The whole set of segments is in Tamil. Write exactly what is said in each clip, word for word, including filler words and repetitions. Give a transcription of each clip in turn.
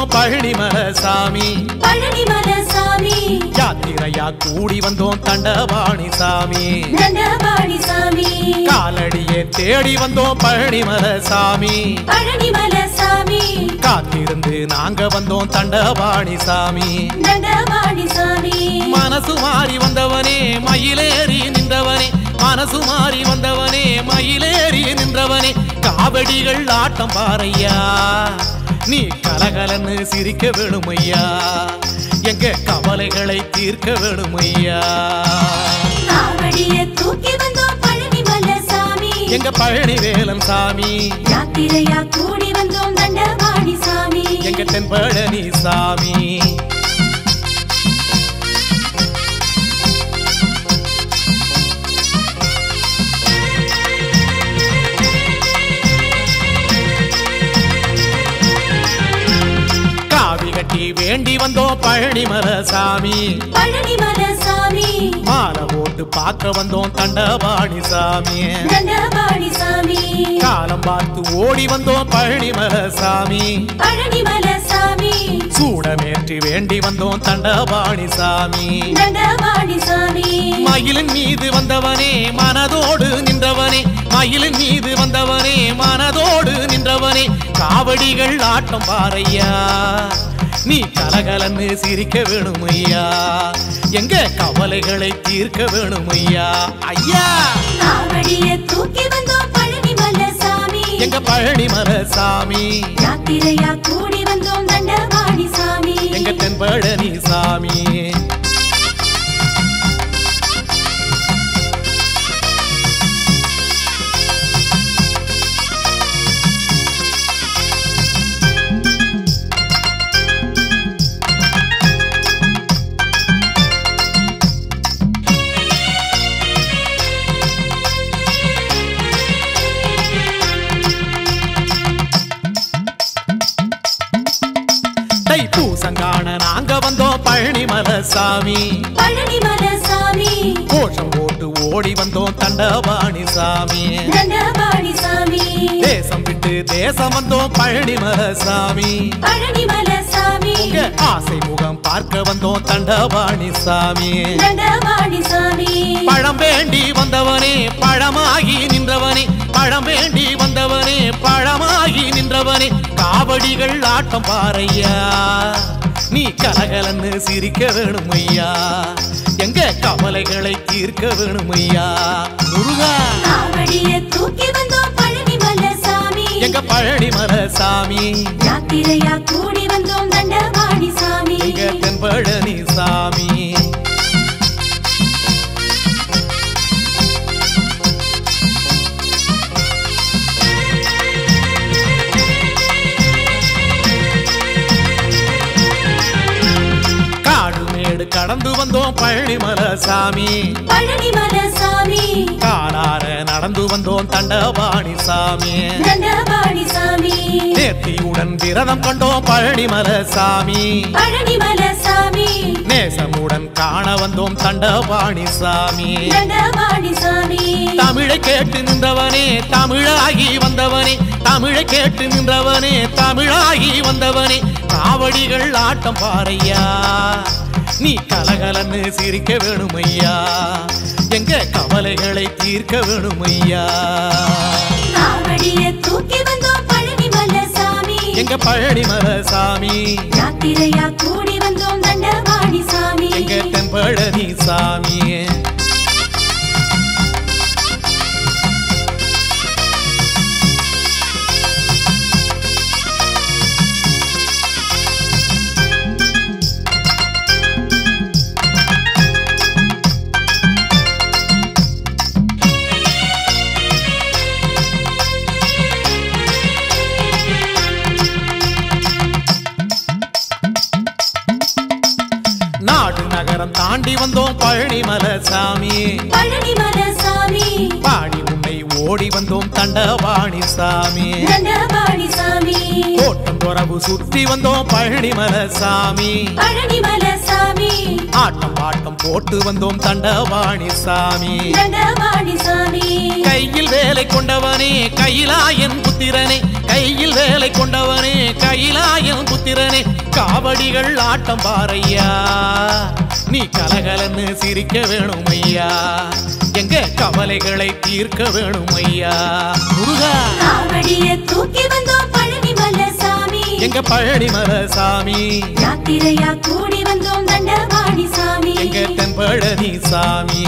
வந்தோம் பழனிமலை சாமி பழனிமலை சாமி யாத்திரையா கூடி வந்தோம் தண்டபாணி சாமி தண்டபாணி சாமி காலடியே தேடி வந்தோம் பழனிமலை சாமி பழனிமலை சாமி காத்திருந்து நாங்க வந்தோம் தண்டபாணி சாமி தண்டபாணி சாமி மனசு மாறி வந்தவனே மயிலேறி நின்றவனே மனசு மாறி வந்தவனே மயிலேறி நின்றவனே காவடிகள் ஆட்டம் பாரையா நீ கலகலன்னு சிரிக்க வேணுமையா எங்க கவலைகளை தீர்க்க வேணுமையா காவடியை தூக்கி வந்தோம் பழனிமலை சாமி எங்க பழனி வேலன் சாமி யாத்திரையா கூடி வந்தோம் தண்டபாணி சாமி எங்க தென்பழனி சாமி கட்டி வேண்டி வந்தோம் பழனிமலை சாமி பழனிமலை சாமி மாலை போட்டு பார்க்க வந்தோம் தண்டபாணி சாமி தண்டபாணி சாமி காலம் பார்த்து ஓடி வந்தோம் பழனிமலை சாமி பழனிமலை சாமி சூடமேற்றி வேண்டி வந்தோம் தண்டபாணி சாமி தண்டபாணி சாமி மயிலின் மீது வந்தவனே மனதோடு நின்றவனே மயிலின் மீது வந்தவனே மனதோடு நின்றவனே காவடிகள் ஆட்டம் பாரையா நீ கலகலன்னு சிரிக்க வேணுமையா எங்க கவலைகளை தீர்க்க வேணுமையா ஐயா காவடியை தூக்கி வந்தோம் பழனிமலை சாமி எங்க பழனிமலை சாமி யாத்திரையா கூடி வந்தோம் தண்டபாணி சாமி எங்க தென்பழனி சாமி பூசங்கான நாங்க வந்தோம் பழனிமலை சாமி பழனிமலை சாமி கோஷம் போட்டு ஓடி வந்தோம் தண்டபாணி சாமி தண்டபாணி சாமி தேசம் விட்டு தேசம் வந்தோம் பழனிமலை சாமி பழனிமலை சாமி உங்க ஆசை முகம் பார்க்க வந்தோம் தண்டபாணி சாமி தண்டபாணி சாமி பழம் வேண்டி வந்தவனே பழமாகி நின்றவனே பழம் வேண்டி வந்தவனே பழமாகி நின்றவனே காவடிகள் ஆட்டம் பாரையா நீ கலகலன்னு சிரிக்க வேணுமையா எங்க கவலைகளை தீர்க்க வேணுமையா முருகா காவடியை தூக்கி வந்தோம் பழனிமலை சாமி எங்க பழனிமலை சாமி யாத்திரையா கூடி வந்தோம் தண்டபாணி சாமி எங்க தென்பழனி சாமி கடந்து வந்தோம் பழனிமலை சாமி பழனிமலை சாமி காலார நடந்து வந்தோம் தண்டபாணி சாமி தண்டபாணி சாமி நேர்த்தியுடன் விரதம் கொண்டோம் பழனிமலை சாமி பழனிமலை சாமி நேசமுடன் காண வந்தோம் தண்டபாணி சாமி தண்டபாணி சாமி தமிழை கேட்டு நின்றவனே தமிழாகி வந்தவனே தமிழை கேட்டு நின்றவனே தமிழாகி வந்தவனே காவடிகள் ஆட்டம் பாரையா நீ கலகலன்னு சிரிக்க வேணுமையா எங்க கவலைகளை தீர்க்க வேணுமையா காவடியை தூக்கி வந்தோம் பழனிமலை சாமி எங்க பழனிமலை சாமி யாத்திரையா கூடி வந்தோம் தண்டபாணி சாமி எங்க தென்பழனி சாமி நகரம் தாண்டி வந்தோம் பழனிமலை சாமி பழனிமலை சாமி பாடி உன்னை ஓடி வந்தோம் தண்டபாணி சாமி தண்டபாணி சாமி கோட்டம் துறவு சுற்றி வந்தோம் பழனிமலை சாமி பழனிமலை சாமி ஆட்டம் பாட்டம் போட்டு வந்தோம் தண்டபாணி சாமி தண்டபாணி சாமி கையில் வேலை கொண்டவனே கையிலாயன் புத்திரனே கையில் வேலை கொண்டவனே கையிலாயன் புத்திரனே காவடிகள் ஆட்டம் பாரையா நீ கலகலன்னு சிரிக்க வேணும் ஐயா எங்க கவலைகளை தீர்க்க வேணும் ஐயா முருகா காவடியை தூக்கி வந்தோம் பழனிமலை சாமி எங்க பழனிமலை சாமி யாத்திரையா கூடி வந்தோம் தண்டபாணி சாமி எங்க தென்பழனி சாமி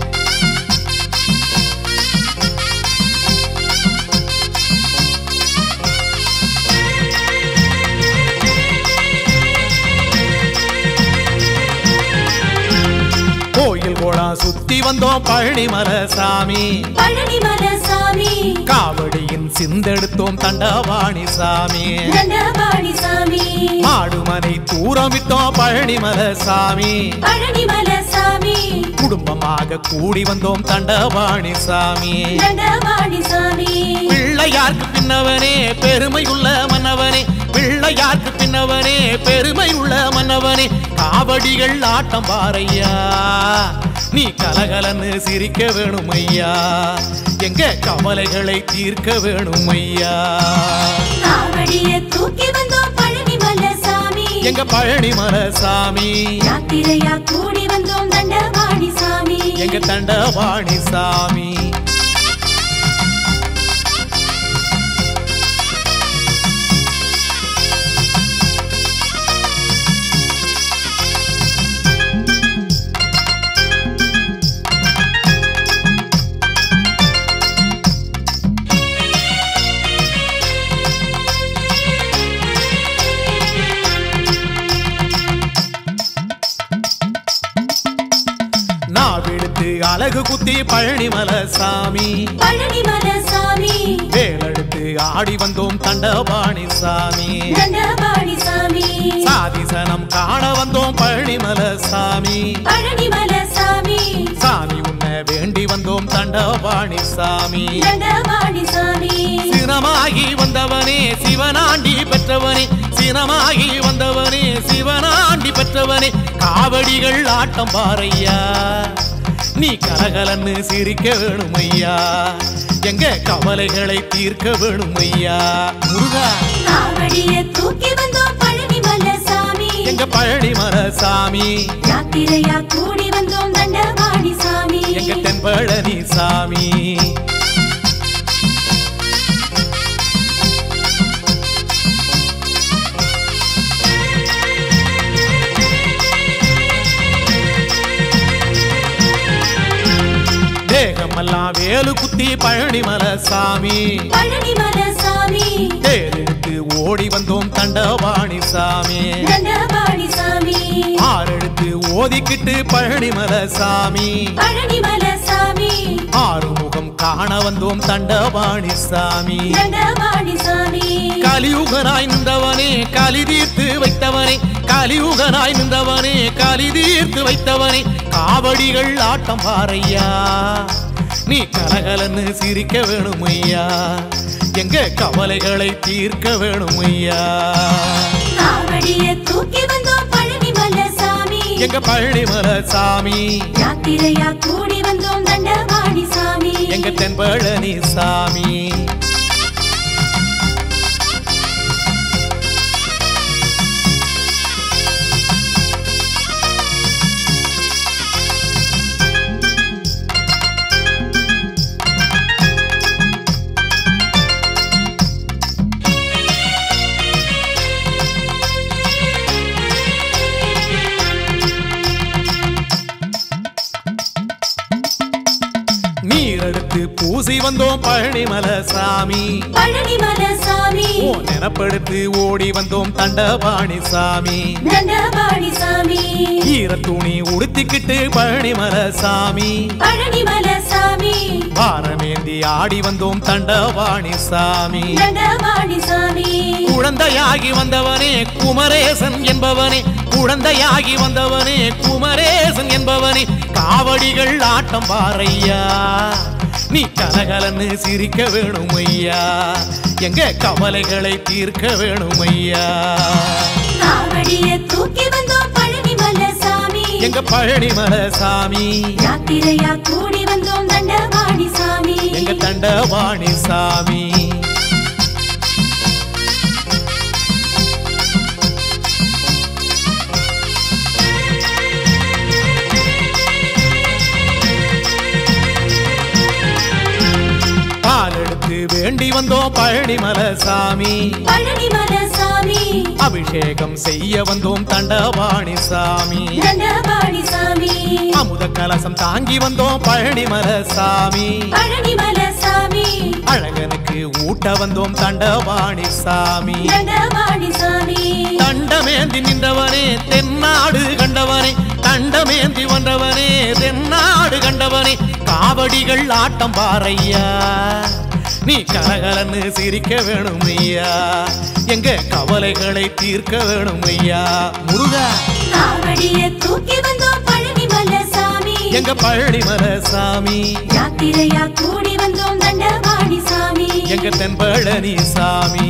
கோயில் கோடா சுத்தி வந்தோம் பழனிமலை சாமி பழனிமலை சாமி காவடியின் சிந்தெடுத்தோம் தண்டபாணி சாமி தண்டபாணி சாமி மாடுமனை தூரமிட்டோம் பழனிமலை சாமி பழனிமலை சாமி குடும்பமாக கூடி வந்தோம் தண்டபாணி சாமி தண்டபாணி சாமி பிள்ளையார்க்கு பின்னவனே பெருமை உள்ள மன்னவனே பிள்ளையார்க்கு பின்னவனே பெருமை உள்ள மன்னவனே காவடிகள் ஆட்டம் பாரையா நீ கலகலன்னு சிரிக்க வேணும் ஐயா எங்க கவலைகளை தீர்க்க வேணும் ஐயா காவடியை தூக்கி வந்தோம் பழனிமலை சாமி எங்க பழனிமலை சாமி யாத்திரையா கூடி வந்தோம் தண்டபாணி சாமி எங்க தண்டபாணி சாமி நாவெடுத்து அழகு குத்தி பழனிமலை சாமி பழனிமலை சாமி வேலெடுத்து ஆடி வந்தோம் தண்டபாணி சாமி தண்டபாணி சாமி சாதிசனம் காண வந்தோம் பழனிமலை சாமி பழனிமலை சாமி சாமி உன்னை வேண்டி வந்தோம் தண்டபாணி சாமி தண்டபாணி சாமி சினமாகி வந்தவனே சிவனாண்டி பெற்றவனே சினமாகி வந்தவனே சிவனாண்டி பெற்றவனே காவடிகள் ஆட்டம் பாரையா நீ கலகலன்னு சிரிக்க வேணும் ஐயா எங்க கவலைகளை தீர்க்க வேணும் ஐயா முருகா காவடியை தூக்கி வந்தோம் பழனிமலை சாமி எங்க பழனிமலை சாமி யாத்திரையா கூடி வந்தோம் தண்டபாணி சாமி எங்க தென்பழனி சாமி தேகமெல்லாம் வேலு குத்தி பழனிமலை சாமி பழனிமலை சாமி தேரெடுத்து ஓடி வந்தோம் தண்டபாணி சாமி தண்டபாணி சாமி ஆறெடுத்து ஓதிக்கிட்டு பழனிமலை சாமி பழனிமலை சாமி ஆறுமுகம் காண வந்தோம் தண்டபாணி சாமி தண்டபாணி சாமி கலியுகனாய் நின்றவனே கலி தீர்த்து வைத்தவனே கலியுகனாய் நின்றவனே கலி தீர்த்து வைத்தவனே காவடிகள் ஆட்டம் பாரையா நீ கலகலன்னு சிரிக்க வேணும் ஐயா எங்க கவலைகளை தீர்க்க வேணும் ஐயா காவடியை தூக்கி வந்தோம் பழனிமலை சாமி எங்க பழனிமலை சாமி யாத்திரையா கூடி வந்தோம் தண்டபாணி சாமி எங்க தென்பழனி சாமி நீரெடுத்து பூசி வந்தோம் பழனிமலை சாமி பழனிமலை சாமி ஓ நினப்படுத்து ஓடி வந்தோம் தண்டபாணி சாமி தண்டபாணி சாமி ஈர துணி உடுத்திக்கிட்டு பழனிமலை சாமி பழனிமலை சாமி பாரமேந்தி ஆடி வந்தோம் தண்டபாணி சாமி தண்டபாணி சாமி குழந்தையாகி வந்தவனே குமரேசன் என்பவனே குழந்தையாகி வந்தவனே குமரேசன் என்பவனே காவடிகள் ஆட்டம் பாரையா நீ கலகலன்னு சிரிக்க வேணும் ஐயா எங்க கவலைகளை தீர்க்க வேணும் ஐயா காவடியை தூக்கி வந்தோம் பழனிமலை சாமி எங்க பழனிமலை சாமி யாத்திரையா கூடி வந்தோம் தண்டபாணி சாமி எங்க தண்டபாணி சாமி வேண்டி வந்தோம் பழனிமலை சாமி பழனிமலை சாமி அபிஷேகம் செய்ய வந்தோம் தண்டபாணி சாமி தண்டபாணி சாமி அமுத கலசம் தாங்கி வந்தோம் பழனிமலை சாமி பழனிமலை சாமி அழகனுக்கு ஊட்ட வந்தோம் தண்டபாணி சாமி தண்டபாணி சாமி தண்டமேந்தி நின்றவனே தென்னாடு கண்டவனே தண்டமேந்தி வந்தவனே தென்னாடு கண்டவனே காவடிகள் ஆட்டம் பாறையா நீ கலகலன்னு சிரிக்க வேணும் ஐயா எங்க கவலைகளை தீர்க்க வேணும் ஐயா முருகா காவடியை தூக்கி வந்தோம் பழனிமலை சாமி எங்க பழனிமலை சாமி யாத்திரையா கூடி வந்தோம் தண்டபாணி சாமி எங்க தென்பழனி சாமி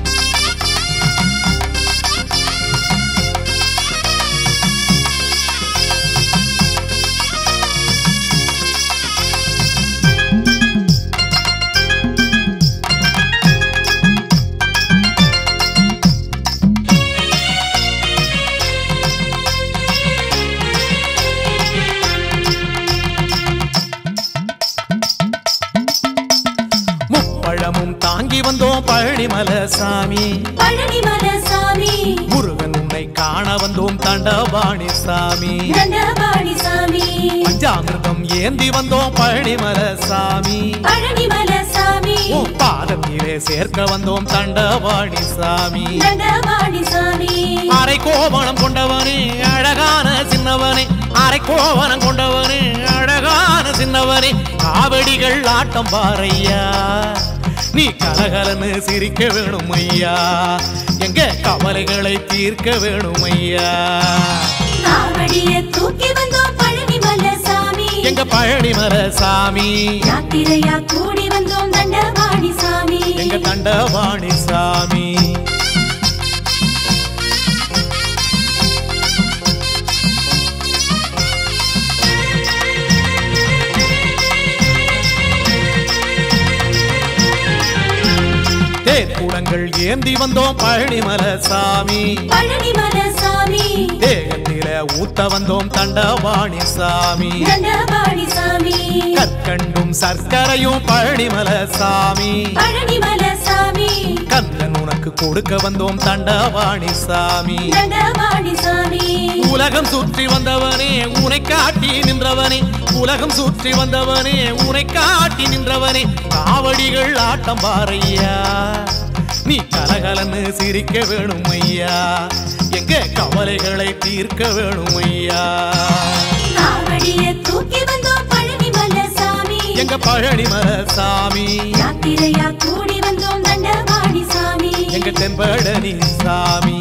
பழமும் தாங்கி வந்தோம் பழனிமலை சாமி பழனிமலை சாமி முருகன் உன்னை காண வந்தோம் தண்டபாணி சாமி தண்டபாணி சாமி பஞ்சாமிர்தம் ஏந்தி வந்தோம் பழனிமலை சாமி பழனிமலை சாமி உன் பாதத்திலே சேர்க்க வந்தோம் தண்டபாணி சாமி தண்டபாணி சாமி அரை கோவணம் கொண்டவனே அழகான சின்னவனே அரை கோவணம் கொண்டவனே அழகான சின்னவனே காவடிகள் ஆட்டம் பாறையா நீ கலகலன்னு சிரிக்க வேணும் ஐயா எங்க கவலைகளை தீர்க்க வேணும் ஐயா காவடியை தூக்கி வந்தோம் பழனிமலை சாமி எங்க பழனிமலை சாமி யாத்திரையா கூடி வந்தோம் தண்டபாணி சாமி எங்க தண்டபாணி சாமி தேர்கூடங்கள் ஏந்தி வந்தோம் பழனிமலை சாமி பழனிமலை சாமி தேகத்தில ஊத்த வந்தோம் தண்டபாணி சாமி தண்டபாணி சாமி கற்கண்டும் சர்க்கரையும் பழனிமலை சாமி பழனிமலை சாமி கந்தன் உனக்கு கொடுக்க வந்தோம் தண்டபாணி சாமி தண்டபாணி சாமி உலகம் சுற்றி வந்தவனே உனை காட்டி நின்றவனே உலகம் சுற்றி வந்தவனே உனை காட்டி நின்றவனே காவடிகள் ஆட்டம் பாறையா நீ கலகலன்னு சிரிக்க வேணும் ஐயா எங்க கவலைகளை தீர்க்க வேணும் ஐயா காவடியை தூக்கி வந்தோம் பழனிமலை சாமி எங்க பழனிமலை சாமி யாத்திரையா கூடி வந்தோம் தண்டபாணி சாமி எங்க தென்பழனி சாமி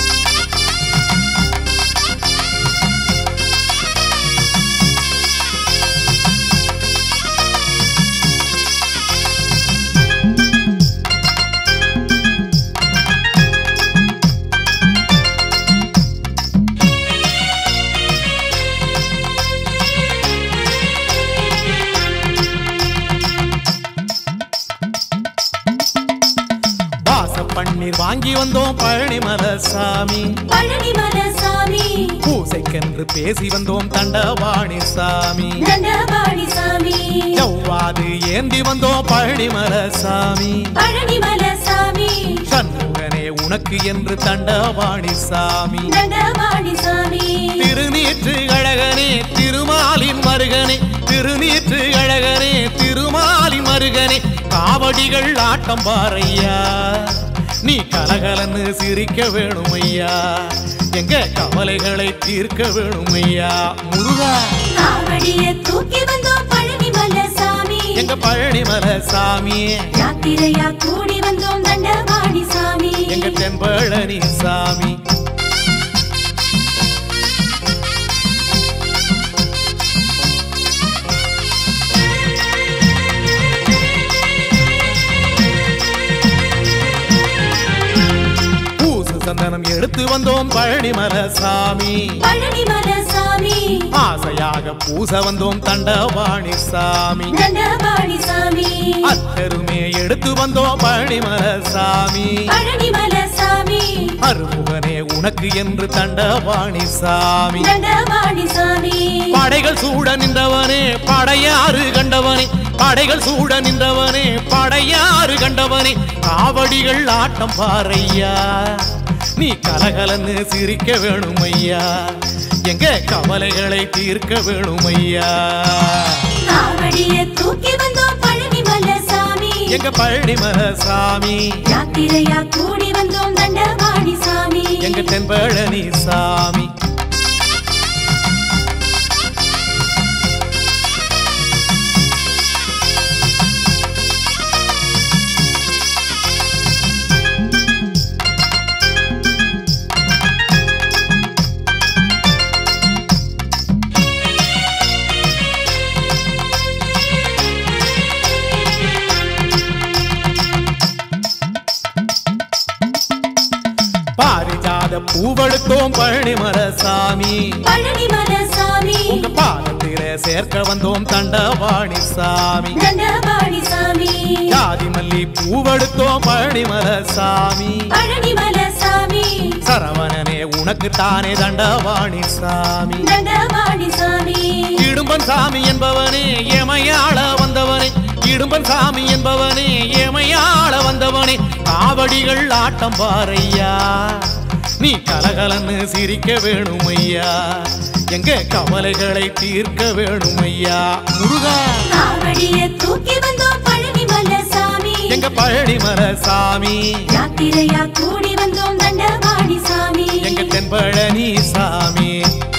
பன்னீர் வாங்கி வந்தோம் பழனிமலை சாமி பழனிமலை சாமி பூசைக்கென்று பேசி வந்தோம் தண்டபாணி சாமி தண்டபாணி சாமி ஜவ்வாது ஏந்தி வந்தோம் பழனிமலை சாமி பழனிமலை சாமி சண்முகனே உனக்கு என்று தண்டபாணி சாமி தண்டபாணி சாமி திருநீற்று அழகனே திருமாலின் மருகனே திருநீற்று அழகனே திருமாலின் மருகனே காவடிகள் ஆட்டம் பாறையா நீ கலகலன்னு சிரிக்க வேணும் ஐயா எங்க கவலைகளை தீர்க்க வேணும் ஐயா முருகா காவடியை தூக்கி வந்தோம் பழனிமலை சாமி எங்க பழனிமலை சாமி யாத்திரையா கூடி வந்தோம் தண்டபாணி சாமி எங்க தென்பழனி சாமி சந்தனம் எடுத்து எடுத்து வந்தோம் பழனிமலை சாமி பழனிமலை சாமி ஆசையாக பூச வந்தோம் தண்டபாணி சாமி தண்டபாணி சாமி அத்தருமே எடுத்து வந்தோம் பழனிமலை சாமி பழனிமலை சாமி அருமுகனே உனக்கு என்று தண்டபாணி சாமி தண்டபாணி சாமி படைகள் சூட நின்றவனே படையாறு கண்டவனே படைகள் சூட நின்றவனே படையாறு கண்டவனே காவடிகள் ஆட்டம் பாறையா நீ கலகலன்னு சிரிக்க வேணும் ஐயா எங்க கவலைகளை தீர்க்க வேணும் ஐயா காவடியை தூக்கி வந்தோம் பழனிமலை சாமி எங்க பழனிமலை சாமி யாத்திரையா கூடி வந்தோம் தண்டபாணி சாமி எங்க தென்பழனி சாமி பாரிஜாத பூவெடுத்தோம் பழனிமலை சாமி பழனிமலை சாமி உங்க பாதத்திலே சேர்க்க வந்தோம் தண்டபாணி சாமி தண்டபாணி சாமி ஜாதி மல்லி பூவெடுத்தோம் பழனிமலை சாமி பழனிமலை சாமி சரவணனே உனக்கு தானே தண்டபாணி சாமி தண்டபாணி சாமி இடும்பன் சாமி என்பவனே எமையாள வந்தவனே இடும்பன் சாமி என்பவனே எமையாள வந்தவனே காவடிகள் ஆட்டம் பாறையா நீ கலகலன்னு சிரிக்க வேணும் ஐயா எங்க கவலைகளை தீர்க்க வேணும் ஐயா முருகா காவடியை தூக்கி வந்தோம் பழனிமலை சாமி எங்க பழனிமலை சாமி யாத்திரையா கூடி வந்தோம் தண்டபாணி சாமி எங்க தென்பழனி சாமி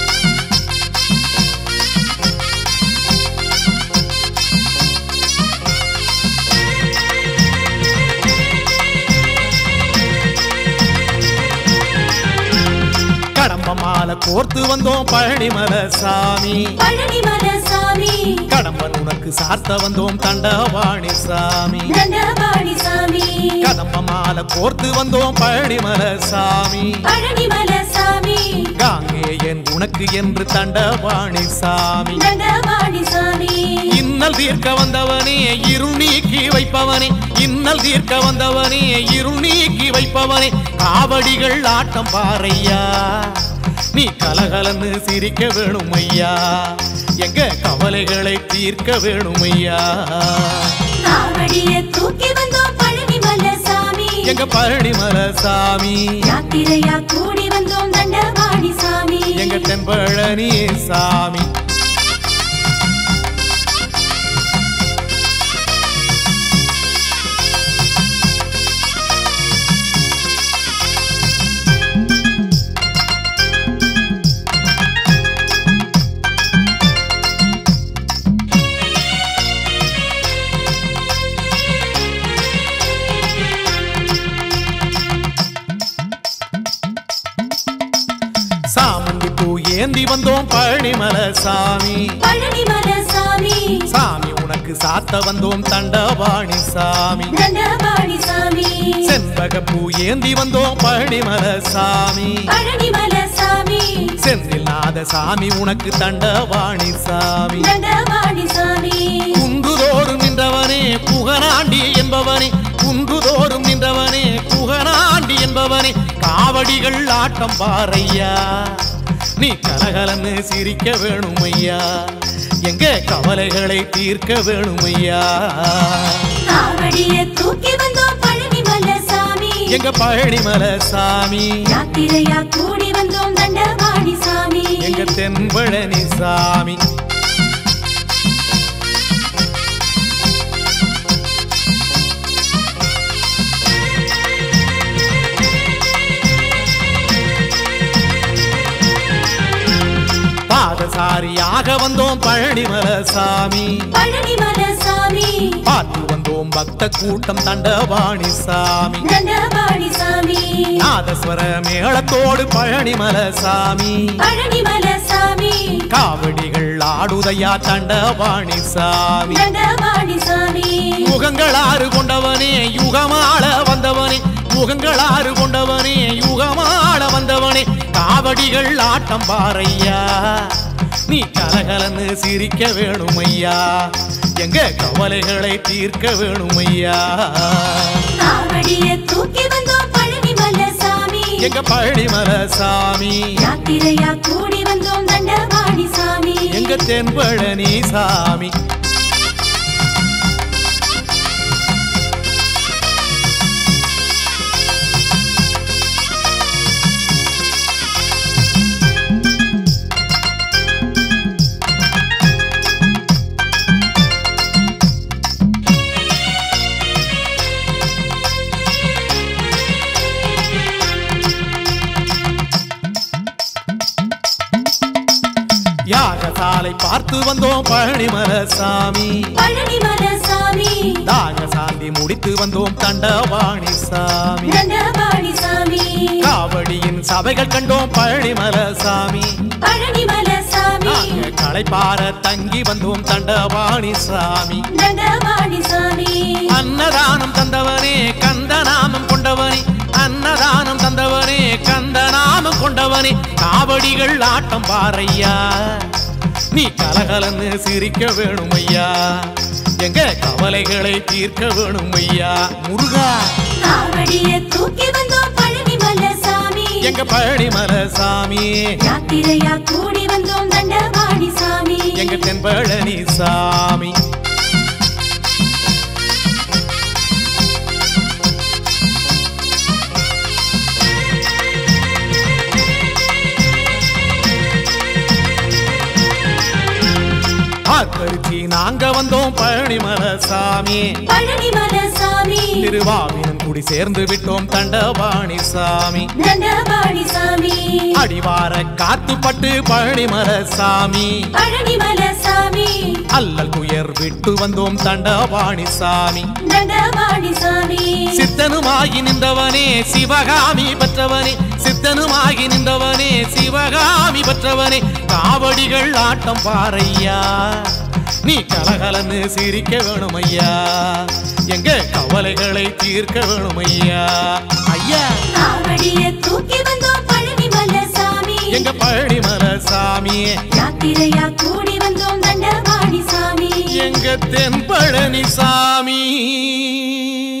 கடம்ப மாலை கோர்த்து வந்தோம் பழனிமலை சாமி பழனிமலை சாமி கடம்பன் உனக்கு சார்த்த வந்தோம் தண்டபாணி சாமி தண்டபாணி சாமி கடம்ப மாலை கோர்த்து வந்தோம் பழனிமலை சாமி பழனிமலை சாமி காங்கேயன் உனக்கு என்று தண்டபாணி சாமி தண்டபாணி சாமி இன்னல் தீர்க்க வந்தவனே இருள் நீக்கி வைப்பவனே இன்னல் தீர்க்க வந்தவனே இருள் நீக்கி வைப்பவனே காவடிகள் ஆட்டம் பாறையா நீ கலகலன்னு சிரிக்க வேணும் ஐயா எங்க கவலைகளை தீர்க்க வேணும் ஐயா காவடியை தூக்கி வந்தோம் பழனிமலை சாமி எங்க பழனிமலை சாமி யாத்திரையா கூடி வந்தோம் தண்டபாணி சாமி எங்க தென்பழனி சாமி சாமந்தி பூ ஏந்தி வந்தோம் பழனிமலை சாமி பழனிமலை சாமி சாமி உனக்கு சாத்த வந்தோம் தண்டபாணி சாமி தண்டபாணி சாமி செண்பக பூ ஏந்தி வந்தோம் பழனிமலை சாமி பழனிமலை சாமி செந்தில் நாத சாமி உனக்கு தண்டபாணி சாமி தண்டபாணி சாமி குன்றுதோறும் நின்றவனே புகனாண்டி என்பவனே குன்றுதோறும் நின்றவனே புகனாண்டி என்பவனே காவடிகள் ஆட்டம் பாறையா நீ கலகலன்னு சிரிக்க வேணும் ஐயா எங்க கவலைகளை தீர்க்க வேணும் ஐயா காவடியை தூக்கி வந்தோம் பழனிமலை சாமி எங்க பழனிமலை சாமி யாத்திரையா கூடி வந்தோம் தண்டபாணி சாமி எங்க தென்பழனி சாமி பாதசாரியாக வந்தோம் பழனிமலை சாமி பழனிமலை சாமி பார்த்து வந்தோம் பக்த கூட்டம் தண்டபாணி சாமி தண்டபாணி சாமி நாதஸ்வர மேளத்தோடு பழனிமலை சாமி பழனிமலை சாமி காவடிகள் ஆடுதையா தண்டபாணி சாமி தண்டபாணி சாமி முகங்கள் ஆறு கொண்டவனே யுகமாள வந்தவனே முகங்களாறு கொண்டவனே யுகமாள வந்தவனே காவடிகள் ஆட்டம் பாரையா நீ கலகலன்னு சிரிக்க வேணுமையா எங்க கவலைகளை தீர்க்க வேணுமையா காவடியை தூக்கி வந்தோம் பழனிமலை சாமி எங்க பழனிமலை சாமி யாத்திரையா கூடி வந்தோம் தண்டபாணி சாமி எங்க தென்பழனி சாமி யாகசாலை பார்த்து வந்தோம் பழனிமலை சாமி பழனிமலை சாமி தாகசாந்தி முடித்து வந்தோம் தண்டபாணி சாமி தண்டபாணி சாமி காவடியின் சபைகள் கண்டோம் பழனிமலை சாமி பழனிமலை சாமி களைப்பார தங்கி வந்தோம் தண்டபாணி சாமி தண்டபாணி சாமி அன்னதானம் தந்தவனே கந்தநாமம் கொண்டவனே அன்னதானம் தந்தவனே கந்தநாமம் கொண்டவனே காவடிகள் ஆட்டம் பாரையா நீ கலகலன்னு சிரிக்க வேணுமையா எங்க கவலைகளை தீர்க்க வேணுமையா முருகா காவடியை தூக்கி வந்தோம் பழனிமலை சாமி எங்க பழனிமலை சாமி யாத்திரையா கூடி வந்தோம் தண்டபாணி சாமி எங்க தென்பழனி சாமி ஆத்தரிச்சி நாங்க வந்தோம் பழனிமலை சாமி பழனிமலை சாமி திருவாவினம் கூடி சேர்ந்து விட்டோம் தண்டபாணி சாமி தண்டபாணி சாமி அடிவார காத்துப்பட்டு பழனிமலை சாமி பழனிமலை சாமி அல்லல் துயர் விட்டு வந்தோம் தண்டபாணி சாமி தண்டபாணி சாமி சித்தனுமாகி நின்றவனே சிவகாமி பெற்றவனே சித்தனுமாகி நின்றவனே சிவகாமி பெற்றவனே காவடிகள் ஆட்டம் பாரையா நீ கலகலன்னு சிரிக்க வேணுமையா எங்க கவலைகளை தீர்க்க வேணுமையா ஐயா காவடியை தூக்கி வந்தோம் பழனிமலை சாமி எங்க பழனிமலை சாமி யாத்திரையா கூடி வந்தோம் தண்டபாணி சாமி எங்க தென்பழனி சாமி